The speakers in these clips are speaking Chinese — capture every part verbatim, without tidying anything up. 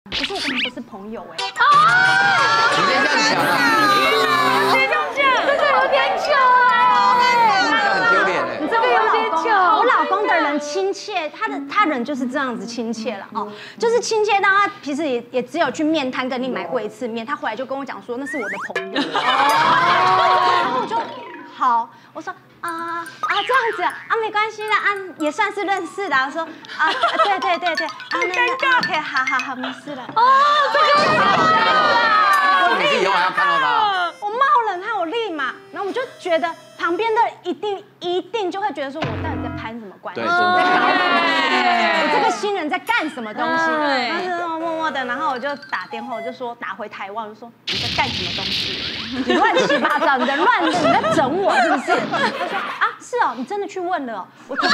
可是我跟他不是朋友哎。 啊！直接这样讲啊！ 直接这样讲， 这个有点糗哎。 很丢脸哎。 你知道我老公，我老公的人亲切，他的他人就是这样子亲切了哦，就是亲切到他平时也也只有去面摊跟你买过一次面，他回来就跟我讲说那是我的朋友。然后我就好，我说。啊啊这样子啊，没关系啦，啊也算是认识啦。我说啊，对对对对，啊那那 OK， 好好好，没事了。哦，这个很尴尬。 我每次以后还要看到他。 我冒冷汗，我立马，然后我就觉得旁边的一定一定就会觉得说我到底在攀什么关系？ 对， 在搞什么？我这个新人在干什么东西？ 对然后就默默的，然后我就打电话，我就说打回台湾，我就说你在干什么东西？你乱七八糟，你在乱，你在整我是不是？他说啊，是哦，你真的去问了哦，我真的。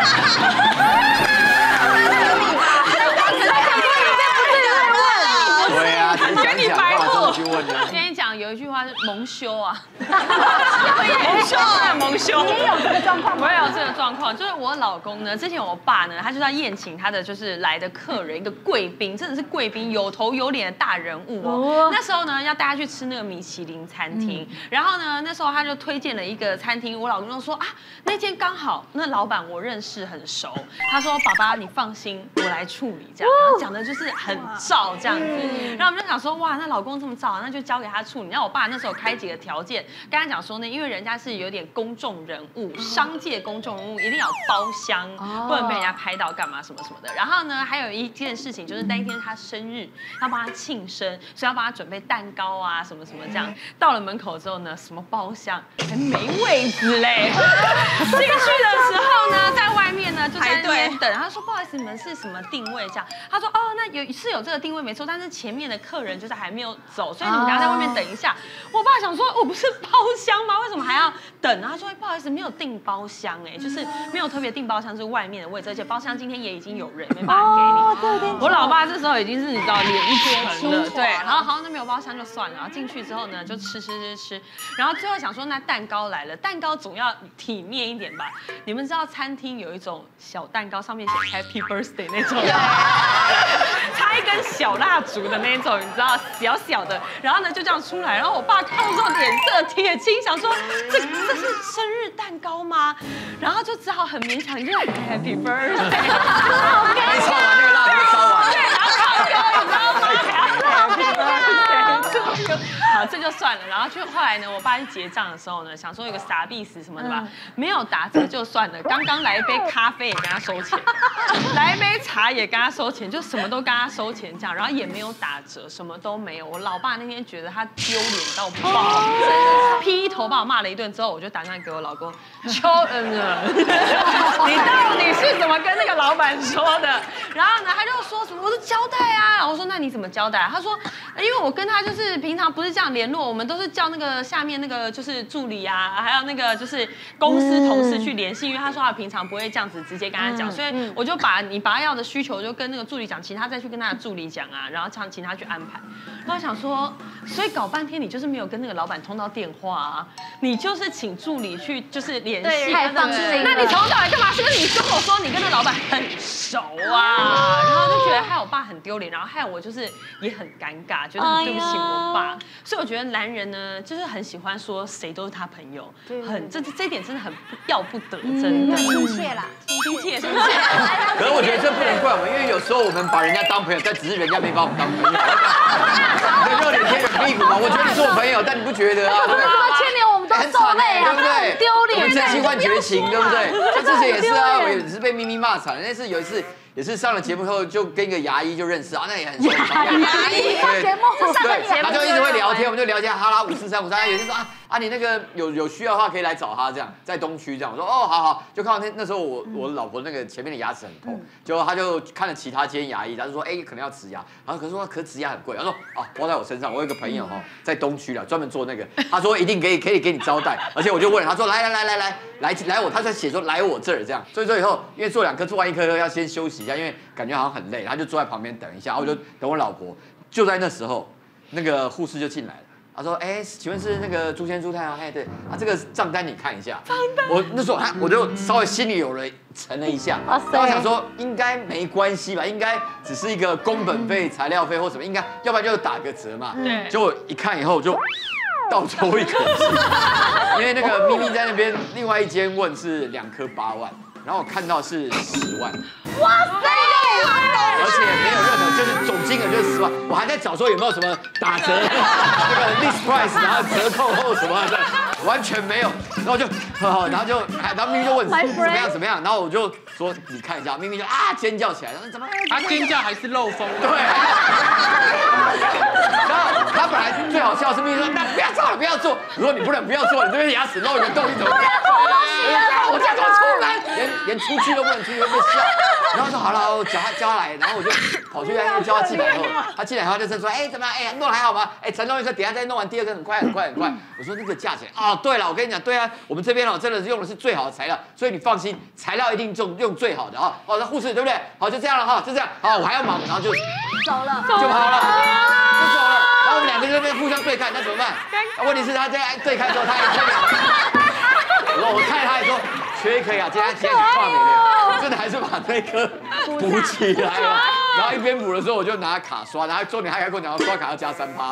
对啊，只是讲讲，干嘛这么去问呢？ 我跟你讲，有一句话是蒙羞啊，蒙羞啊，蒙羞。 你也有这个状况吗？ 我也有这个状况，就是我老公呢，之前我爸呢，他就是要宴请他的就是来的客人，一个贵宾，真的是贵宾，有头有脸的大人物哦。那时候呢，要带他去吃那个米其林餐厅，然后呢，那时候他就推荐了一个餐厅，我老公就说啊，那间刚好那老板我认识很熟，他说爸爸你放心，我来处理这样，然后讲的就是很照这样子。然后我们就想说，哇，那老公这么照，那就交给他处理。然后我爸那时候开几个条件，跟他讲说呢，因为人家是有点公众人物，商界公众人物，一定要有包厢，不能被人家拍到干嘛什么什么的。然后呢，还有一件事情就是那一天他生日，要帮他庆生，所以要帮他准备蛋糕啊什么什么这样。到了门口之后呢，什么包厢还没位置嘞。进去的时候呢，在外面呢就在那边等。他说不好意思，你们是什么定位这样？他说哦，那有是有这个定位没错，但是前面的客人就是还没有走，所以你们要在外面等一下。我爸想说，我不是包厢吗？为什么还要等？他说不好意思，没有订包厢哎，就是没有特别订包厢，是外面的位置，而且包厢今天也已经有人，没办法给你。 哦，对对。 我老爸这时候已经是你知道脸一沉了，对，然后好那没有包厢就算了，然后进去之后呢就吃吃吃吃，然后最后想说那蛋糕来了，蛋糕总要体面一点吧？你们知道餐厅有一种小蛋糕，上面写 Happy Birthday 那种，插一根小蜡烛的那种，你知道小小的，然后呢就这样出来，然后我爸看到之后脸色铁青，想说这这是生日蛋糕吗？然后就只好很勉强就 Happy Birthday， 好尴尬，烧完那个蜡烛烧完， 对，然后唱歌，你知道吗？好尴尬，好这就算了，然后就后来呢，我爸去结账的时候呢，想说有个傻逼死什么的吧，没有打折就算了，刚刚来一杯咖啡也跟他收钱，来一杯茶也跟他收钱，就什么都跟他收钱这样，然后也没有打折，什么都没有。我老爸那天觉得他丢脸到爆，劈头把我骂了一顿之后，我就打电话给我老公，秋恩啊，你到底是怎么跟那个老板说的？然后呢，他就说什么我是交代啊，然后我说那你怎么交代？他说因为我跟他就是平常不是这样联络，我们都是叫那个下面那个就是助理啊，还有那个就是公司同事去联系，因为他说他平常不会这样子直接跟他讲，所以我就把你把他要的需求就跟那个助理讲，请他再去跟他的助理讲啊，然后请请他去安排。然后想说，所以搞半天你就是没有跟那个老板通到电话啊，你就是请助理去就是联系， 太放心了。 那你从头到尾干嘛？是不是你跟我说你跟那老板很熟啊？然后就觉得害我爸很丢脸，然后害我就是也很尴尬，觉得很对不起我爸。所以我觉得男人呢，就是很喜欢说谁都是他朋友，很这这一点真的很要不得，真的亲切啦， 亲切亲切。 可是我觉得这不能怪我们，因为有时候我们把人家当朋友，但只是人家没把我们当朋友。对，热脸贴冷屁股嘛。我觉得你是我朋友，但你不觉得啊？对。 牵连我们都受累啊， 对不对？ 丢脸。 我们真心换绝情，对不对？像之前也是啊，我也是被咪咪骂惨。那次有一次。也是上了节目后就跟一个牙医就认识啊，那也很熟。 牙医上节目，上个节目， 他就一直会聊天，我们就聊天，哈拉五四三五三，有些说啊啊你那个有有需要的话可以来找他这样，在东区这样，我说哦好好，就看到那那时候我我老婆那个前面的牙齿很痛，结果他就看了其他间牙医，他就说哎可能要植牙，然后可是说可是植牙很贵，他说哦包在我身上，我有一个朋友哈在东区了，专门做那个，他说一定可以可以给你招待，而且我就问了，他说来来来来来来来我，他在写说来我这儿这样，所以说以后因为做两颗做完一颗要先休息一下，因为感觉好像很累，他就坐在旁边等一下，然后我就等我老婆，就在那时候，那个护士就进来了， 他说：“哎，请问是那个朱先朱太啊？哎，对，啊，这个账单你看一下。账单。我那时候我就稍微心里有了沉了一下，然后想说应该没关系吧，应该只是一个工本费、材料费或什么，应该要不然就打个折嘛。 对。 结果一看以后就倒抽一口气，因为那个咪咪在那边另外一间问是两颗八万，然后我看到是十万。哇塞！而且没有任何，就是总金额就是十万，我还在找说有没有什么打折，那个 list price， 然后折扣后什么的，完全没有。然后就，然后就，然后咪咪就问怎么样怎么样，然后我就说你看一下，咪咪就啊尖叫起来，说怎么？ 他尖叫还是漏风？ 对。然后他本来最好笑是咪咪说那不要做了不要做，我说你不能不要做，你这边牙齿漏一个洞，你怎么？我叫怎么出来？连连出去都不能出去，会被笑。然后说好了，我叫他叫他来，然后我就跑去叫他进来以后，他进来以后就说，哎，怎么样？哎，弄得还好吗？哎，陈弄一颗，等下再弄完第二颗，很快很快很快。我说那个价钱，哦，对了，我跟你讲，对啊，我们这边哦真的是用的是最好的材料，所以你放心，材料一定用用最好的啊。哦，那护士对不对？好，就这样了哈，就这样。好，我还要忙，然后就走了， 就跑了，就走了。然后我们两个在那边互相对看，那怎么办？问题是他在对看之后，他也这样。我说我看他也说缺一颗牙，今天今天去画眉了，真的还是把那颗补起来了。然后一边补的时候，我就拿卡刷，然后重点他还跟我讲，刷卡要加三趴。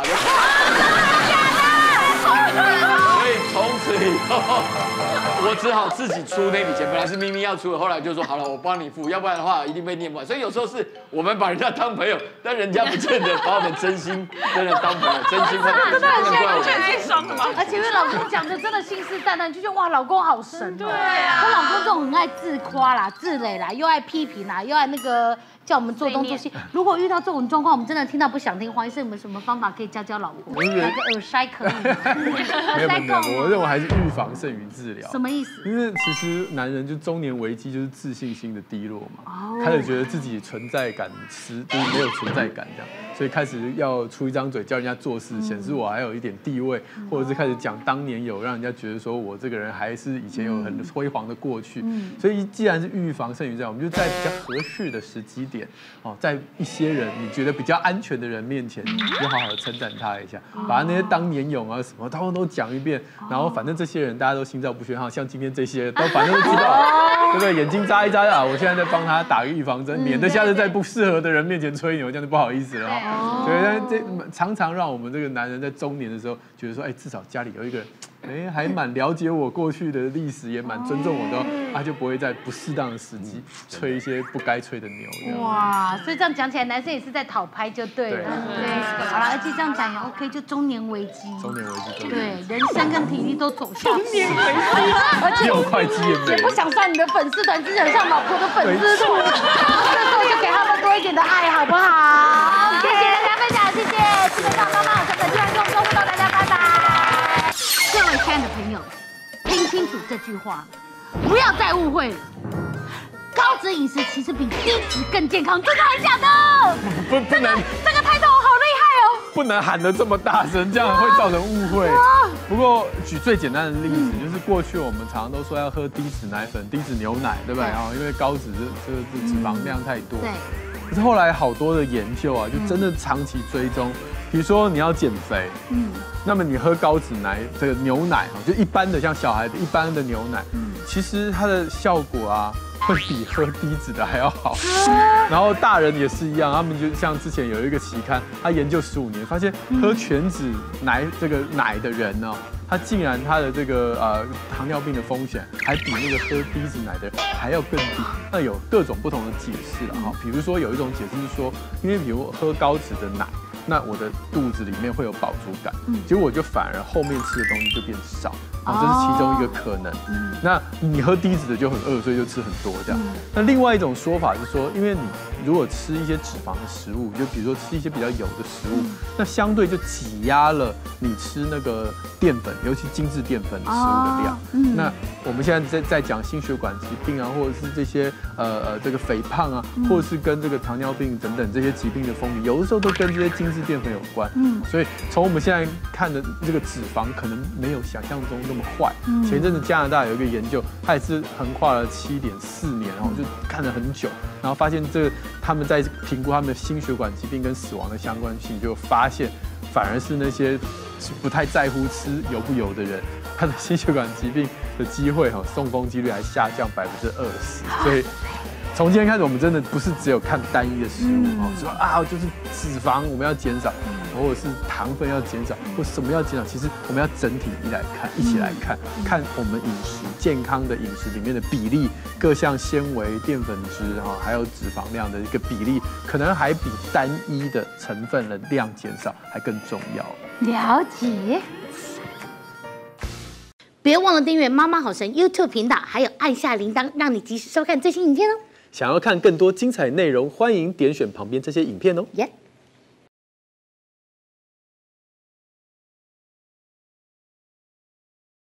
所以从此以后，我只好自己出那笔钱。本来是咪咪要出的，后来就说好了，我帮你付，要不然的话一定被念不完。所以有时候是我们把人家当朋友，但人家不见得把我们真心真的当朋友，真心换真心。真的很怪我，太爽了吗？ 而且因为老公讲的真的信誓旦旦，就觉得哇，老公好神。 对啊， 我老公这种很爱自夸啦、自擂啦，又爱批评啦，又爱那个。叫我们做东做西。如果遇到这种状况，我们真的听到不想听，黄医生有没有什么方法可以教教老婆？买个耳塞可以吗？ 没有没有，我认为还是预防胜于治疗。 什么意思？ 因为其实男人就中年危机就是自信心的低落嘛，开始觉得自己存在感失，就是没有存在感这样，所以开始要出一张嘴叫人家做事，显示我还有一点地位，或者是开始讲当年有，让人家觉得说我这个人还是以前有很辉煌的过去。所以既然是预防胜于治疗，我们就在比较合适的时机点。哦，在一些人你觉得比较安全的人面前，就好好的称赞他一下，把他那些当年勇啊什么，他们都讲一遍。然后反正这些人大家都心照不宣，哈，像今天这些都反正都知道，对不对？眼睛眨一眨啊，我现在在帮他打个预防针，免得下次在不适合的人面前吹牛，这样就不好意思了哈。对，但这常常让我们这个男人在中年的时候觉得说，哎，至少家里有一个人。哎，还蛮了解我过去的历史，也蛮尊重我的，他就不会在不适当的时机吹一些不该吹的牛。 哇，所以这样讲起来，男生也是在讨拍就对了。对，好了，而且这样讲也 OK， 就中年危机。 中年危机， 对，人生跟体力都走下去。 中年危机， 而且有会计也没。 也不想上你的粉丝团，只想上老婆的粉丝团。这时候就给他们多一点的爱，好不好？谢谢大家分享，谢谢，基本上帮帮我，这个居然用收不到大家，拜拜。各位亲爱的朋友，听清楚这句话，不要再误会了。高脂饮食其实比低脂更健康，真的还是假的？ 不不能， 这个态度好厉害哦！ 不能喊得这么大声，这样会造成误会。不过举最简单的例子，就是过去我们常常都说要喝低脂奶粉、低脂牛奶，对不对？然后因为高脂这这个脂肪量太多。对。可是后来好多的研究啊，就真的长期追踪。比如说你要减肥，嗯，那么你喝高脂奶这个牛奶就一般的像小孩子一般的牛奶，嗯，其实它的效果啊，会比喝低脂的还要好。然后大人也是一样，他们就像之前有一个期刊，他研究十五年，发现喝全脂奶这个奶的人呢，他竟然他的这个呃糖尿病的风险还比那个喝低脂奶的人还要更低。那有各种不同的解释了哈，比如说有一种解释是说，因为比如喝高脂的奶。那我的肚子里面会有饱足感，嗯，结果我就反而后面吃的东西就变少，啊，这是其中一个可能。嗯，那你喝低脂的就很饿，所以就吃很多这样。那另外一种说法是说，因为你如果吃一些脂肪的食物，就比如说吃一些比较油的食物，那相对就挤压了你吃那个淀粉，尤其精致淀粉的食物的量。嗯，那我们现在在在讲心血管疾病啊，或者是这些呃呃这个肥胖啊，或者是跟这个糖尿病等等这些疾病的风险，有的时候都跟这些精致淀粉有关，嗯，所以从我们现在看的这个脂肪可能没有想象中那么坏。嗯，前一阵子加拿大有一个研究，它也是横跨了七点四年，然后就看了很久，然后发现这个他们在评估他们的心血管疾病跟死亡的相关性，就发现反而是那些不太在乎吃油不油的人，他的心血管疾病的机会哈，中风几率还下降百分之二十。所以从今天开始，我们真的不是只有看单一的食物哦，说啊就是脂肪我们要减少，或者是糖分要减少，或什么要减少，其实我们要整体一来看，一起来看，看我们饮食健康的饮食里面的比例，各项纤维、淀粉质哈，还有脂肪量的一个比例，可能还比单一的成分的量减少还更重要。 了解。别忘了订阅妈妈好神 YouTube 频道，还有按下铃铛，让你及时收看最新影片哦。 想要看更多精彩内容，欢迎点选旁边这些影片哦。 耶、yeah